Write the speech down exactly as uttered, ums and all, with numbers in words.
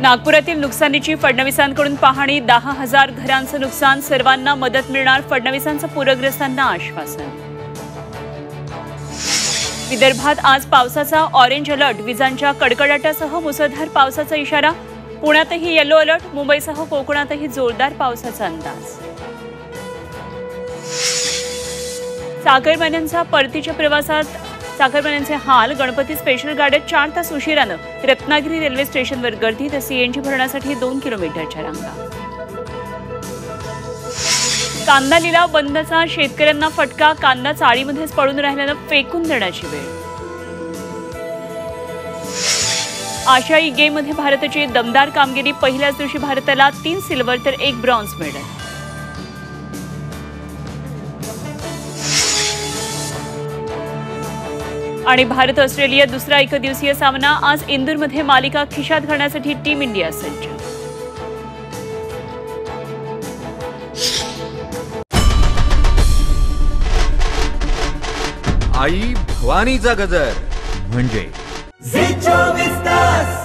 नागपुरातील नुकसानीची फडणवीसांकडून पाहणी. दहा हजार घरांचं नुकसान, सर्वांना मदत मिळणार. फडणवीसांचं पूरग्रस्तांना आश्वासन. विदर्भात आज पावसाचा ऑरेंज अलर्ट. विजांच्या कडकडाटासह मुसळधार पावसाचा इशारा. पुण्यातही येलो अलर्ट. मुंबईसह कोकणातही जोरदार पावसाचा अंदाज. चाकरमान्यांचा परतीच्या प्रवासात चाकरमान्यांचे हाल. गणपती स्पेशल गाड्यात चार तास उशिरानं रत्नागिरी रेल्वे स्टेशनवर गर्दी. तर सीएनजी भरण्यासाठी दोन किलोमीटरच्या रांगा. कांदा लिलाव बंदचा शेतकऱ्यांना फटका. कांदा चाळीमध्येच पडून राहिल्यानं फेकून देण्याची वेळ. आशियाई गेममध्ये भारताची दमदार कामगिरी. पहिल्याच दिवशी भारताला तीन सिल्वर तर एक ब्रॉन्झ मेडल. आणि भारत ऑस्ट्रेलिया दुसरा एकदिवसीय सामना. आज इंदूरमध्ये मालिका खिशात घालण्यासाठी टीम इंडिया सज्ज. आई भवानीचा गजर म्हणजे झी चोवीस तास.